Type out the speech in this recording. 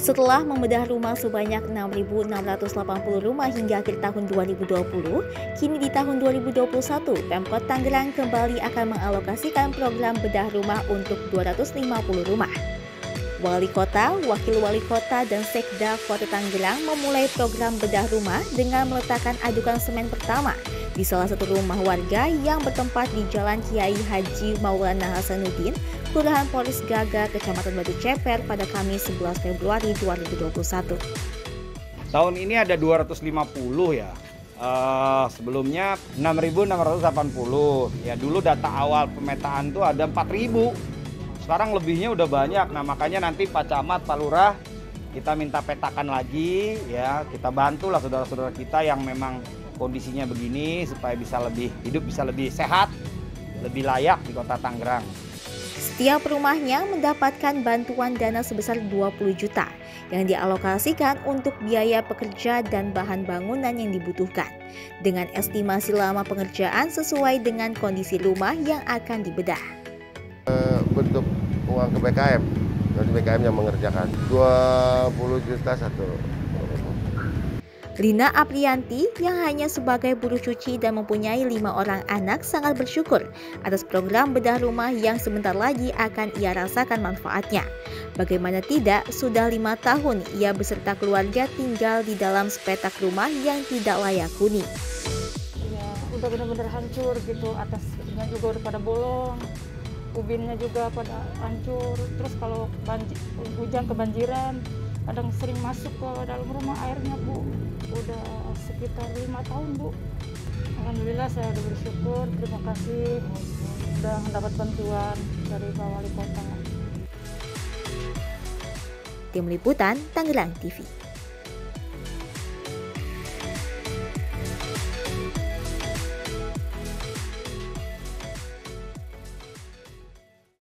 Setelah membedah rumah sebanyak 6.680 rumah hingga akhir tahun 2020, kini di tahun 2021, Pemkot Tangerang kembali akan mengalokasikan program bedah rumah untuk 250 rumah. Wali Kota, Wakil Wali Kota, dan Sekda Kota Tangerang memulai program bedah rumah dengan meletakkan adukan semen pertama di salah satu rumah warga yang bertempat di Jalan Kiai Haji Maulana Hasanuddin, Kelurahan Polis Gaga, Kecamatan Batu Ceper pada Kamis 11 Februari 2021. Tahun ini ada 250 ya. Sebelumnya 6.680. Ya dulu data awal pemetaan tuh ada 4.000. Sekarang lebihnya udah banyak. Nah, makanya nanti Pak Camat, Pak Lurah kita minta petakan lagi ya. Kita bantulah saudara-saudara kita yang memang kondisinya begini supaya bisa lebih hidup, bisa lebih sehat, lebih layak di Kota Tangerang. Setiap rumahnya mendapatkan bantuan dana sebesar 20 juta yang dialokasikan untuk biaya pekerja dan bahan bangunan yang dibutuhkan, dengan estimasi lama pengerjaan sesuai dengan kondisi rumah yang akan dibedah. Bentuk uang ke BKM, dari BKM yang mengerjakan 20 juta satu. Lina Aprianti yang hanya sebagai buruh cuci dan mempunyai 5 orang anak sangat bersyukur atas program bedah rumah yang sebentar lagi akan ia rasakan manfaatnya. Bagaimana tidak, sudah 5 tahun ia beserta keluarga tinggal di dalam sepetak rumah yang tidak layak huni. Ya, udah benar-benar hancur gitu, atasnya juga udah pada bolong, ubinnya juga pada hancur. Terus kalau hujan kebanjiran, kadang sering masuk ke dalam rumah airnya, Bu. Udah sekitar 5 tahun, Bu. Alhamdulillah saya udah bersyukur, terima kasih udah mendapat bantuan dari Pak Wali Kota. Tim Liputan Tangerang TV.